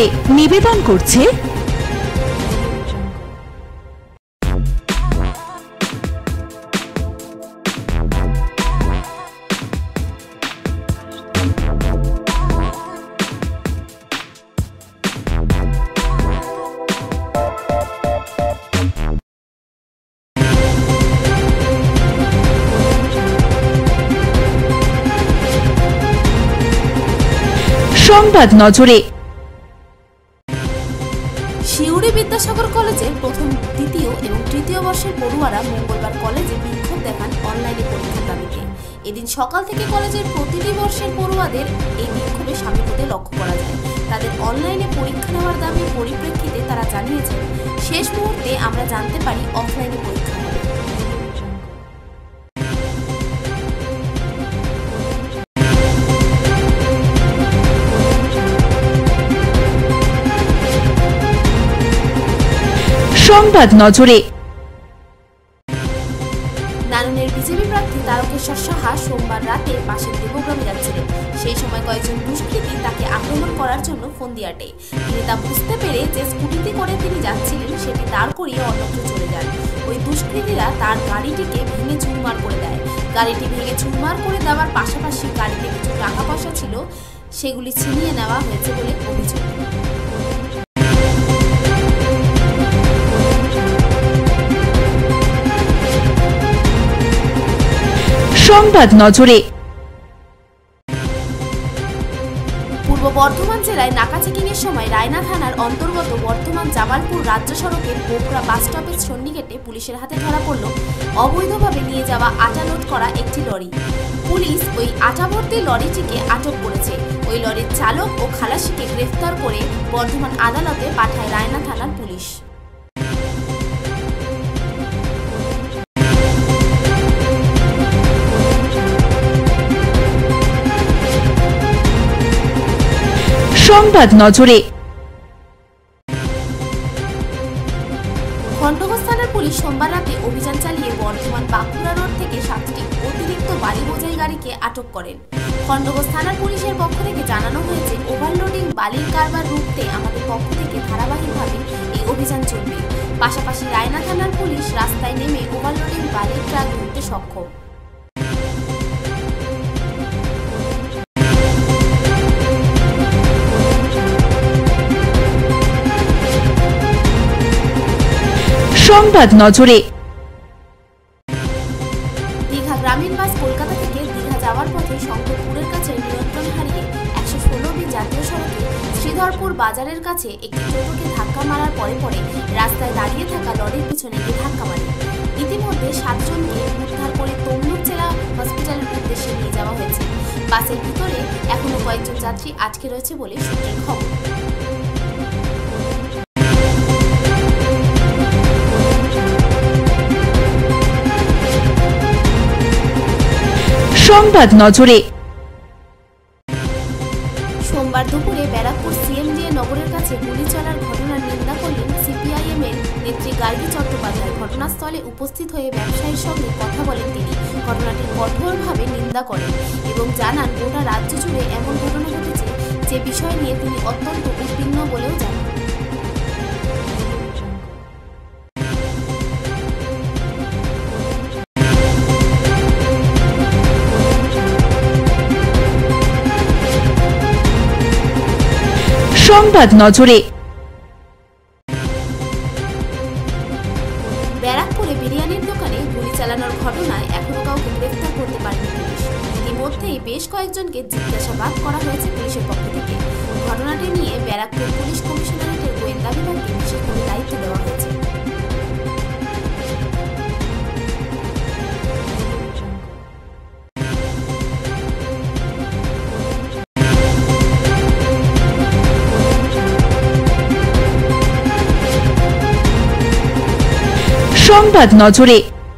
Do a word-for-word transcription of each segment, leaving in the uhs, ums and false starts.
নিবেদন করছে সংবাদ নজরে। শিউরি বিদ্যাসাগর কলেজের প্রথম, দ্বিতীয় এবং তৃতীয় বর্ষের পড়ুয়ারা মঙ্গলবার কলেজে বিক্ষোভ দেখান অনলাইনে পরীক্ষার দাবিতে। এদিন সকাল থেকে কলেজের প্রতিটি বর্ষের পড়ুয়াদের এই বিক্ষোভে সামিল হতে লক্ষ্য করা যায়। তাদের অনলাইনে পরীক্ষা নেওয়ার দাবির পরিপ্রেক্ষিতে তারা জানিয়েছেন, শেষ মুহূর্তে আমরা জানতে পারি অফলাইনে পরীক্ষা হবে। সংবাদ নজরে। নানুনের বিজেপি প্রার্থী তারকেশ্বর সাহা সোমবার রাতে পাশের দেবগ্রামে যাচ্ছিলেন। সেই সময় কয়েকজন দুষ্কৃতী তাকে আক্রমণ করার জন্য ফন্দিয়াটে। তিনি তা বুঝতে পেরে যে স্কুটিতে করে তিনি যাচ্ছিলেন সেটি দাঁড় করিয়ে অন্যত্র চলে যান। ওই দুষ্কৃতীরা তার গাড়িটিকে ভেঙে চুরমার করে দেয়। গাড়িটি ভেঙে চুরমার করে দেওয়ার পাশাপাশি গাড়িতে কিছু টাকা পয়সা ছিল, সেগুলি ছিনিয়ে নেওয়া হয়েছে বলে অভিযোগ। সংবাদ নজরে। পূর্ব বর্ধমান জেলায় নাকা চেকিং এর সময় রায়না থানার অন্তর্গত বর্ধমান জামালপুর রাজ্য সড়কের বোকরা বাস স্টপের সন্নিকটে পুলিশের হাতে ধরা পড়ল অবৈধভাবে নিয়ে যাওয়া আটা লোড করা একটি লরি। পুলিশ ওই আটা ভর্তি লরিটিকে আটক করেছে। ওই লরির চালক ও খালাসিকে গ্রেফতার করে বর্ধমান আদালতে পাঠায় রায়না থানার পুলিশ। সংবাদ নজরে। খণ্ডঘোষ থানার পুলিশ সোমবার রাতে অভিযান চালিয়ে বর্ধমান বাঁকুড়া রোড থেকে সাতটি অতিরিক্ত বালি বোঝাই গাড়িকে আটক করেন। খণ্ডঘোষ থানার পুলিশের পক্ষ থেকে জানানো হয়েছে, ওভারলোডিং বালির কারবার রুখতে আমাদের পক্ষ থেকে ধারাবাহিকভাবে এই অভিযান চলবে। পাশাপাশি রায়না থানার পুলিশ রাস্তায় নেমে ওভারলোডিং বালির ট্রাক ধরতে সক্ষম। সংবাদ নজরে। দীঘা গ্রামীণ বাস কলকাতা থেকে দীঘা যাওয়ার পথে শঙ্করপুরের কাছে নিয়ন্ত্রণ হারিয়ে একশো ষোলো বি জাতীয় সড়কে শ্রীধরপুর বাজারের কাছে একটি টোটোকে ধাক্কা মারার পরে পরে রাস্তায় দাঁড়িয়ে থাকা লরির পিছনে গিয়ে ধাক্কা মারে। ইতিমধ্যে সাতজনকে উদ্ধার করে তমলুক জেলা হসপিটালের উদ্দেশ্যে নিয়ে যাওয়া হয়েছে। বাসের ভিতরে এখনো কয়েকজন যাত্রী আটকে রয়েছে বলে সূত্রের খবর। সংবাদ নজরে। সোমবার দুপুরে ব্যারাকপুর সিএমডিএ নগরের কাছে গুলি চলার ঘটনার নিন্দা করলেন সিপিআইএম এর নেত্রী গার্গী চট্টোপাধ্যায়। ঘটনাস্থলে উপস্থিত হয়ে ব্যবসায়ীর সঙ্গে কথা বলেন তিনি। ঘটনাটির কঠোরভাবে নিন্দা করেন এবং জানান, গোটা রাজ্য জুড়ে এমন ঘটনা ঘটেছে যে বিষয় নিয়ে তিনি অত্যন্ত উদ্বিগ্ন বলেও জানান। সংবাদ নজরে। ব্যারাকপুরে বিরিয়ানির দোকানে গুলি চালানোর ঘটনায় এখনো কাউকে গ্রেফতার করতে পারেনি পুলিশ। ইতিমধ্যেই বেশ কয়েকজনকে জিজ্ঞাসাবাদ করা হয়েছে পুলিশের পক্ষ থেকে। ঘটনাটি নিয়ে ব্যারাকপুর পুলিশ কমিশনারেটের গোয়েন্দা বিভাগকে বিশেষভাবে দায়িত্ব দেওয়া হয়েছে। সংবাদ নজরে।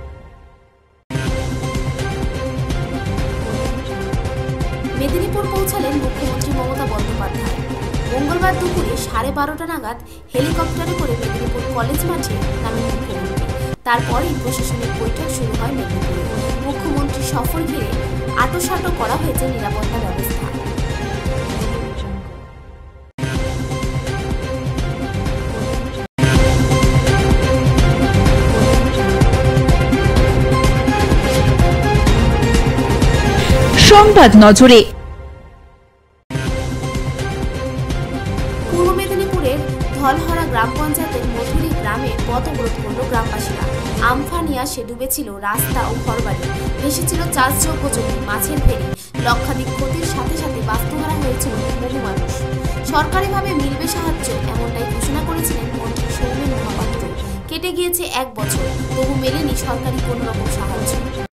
মেদিনীপুর পৌঁছালেন মুখ্যমন্ত্রী মমতা বন্দ্যোপাধ্যায়। মঙ্গলবার দুপুরে সাড়ে বারোটা নাগাদ হেলিকপ্টারে করে মেদিনীপুর কলেজ মাঠে নামেন মুখ্যমন্ত্রী। তারপরেই প্রশাসনিক বৈঠক শুরু হয় মেদিনীপুরে। মুখ্যমন্ত্রী সফর ঘিরে আঁটোসাঁটো করা হয়েছে নিরাপত্তা ব্যবস্থা। সংবাদ নজরে। পূর্ব মেদিনীপুরের ধলহরা গ্রাম পঞ্চায়েতের মধুরী গ্রামে পথ অবরোধ করল গ্রামবাসীরা। আমফান আসে ডুবেছিল রাস্তা ও ঘরবাড়ি, ভেসেছিল চাষযোগ্য জমি, মাছের ফেরি। লক্ষাধিক ক্ষতির সাথে সাথে বাস্তুহারা হয়েছিল বহু মানুষ। সরকারিভাবে মিলবে সাহায্য, এমনটাই ঘোষণা করেছিলেন মন্ত্রী সৌমেন মহাপাত্র। কেটে গিয়েছে এক বছর, তবু মেলেনি সরকারি কোনো রকম সাহায্য।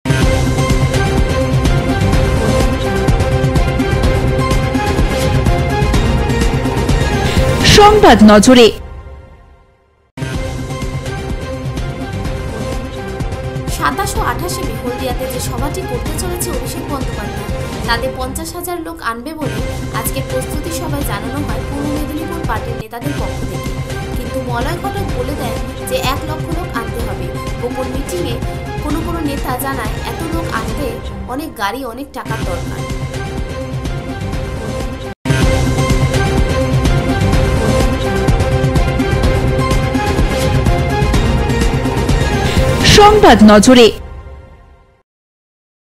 সংবাদ নজরে। সাতাশ ও আঠাশে মে হলদিয়াতে যে সভাটি করতে চলেছে অভিষেক বন্দ্যোপাধ্যায়, তাতে পঞ্চাশ হাজার লোক আনবে বলে আজকে প্রস্তুতি সভায় জানানো হয় পূর্ব মেদিনীপুর পার্টির নেতাদের পক্ষ থেকে। কিন্তু মলয় ঘটক বলে দেন যে এক লক্ষ লোক আনতে হবে। গোপন মিটিংয়ে কোনো কোনো নেতা জানায় এত লোক আনতে অনেক গাড়ি, অনেক টাকার দরকার। সংবাদ নজরে।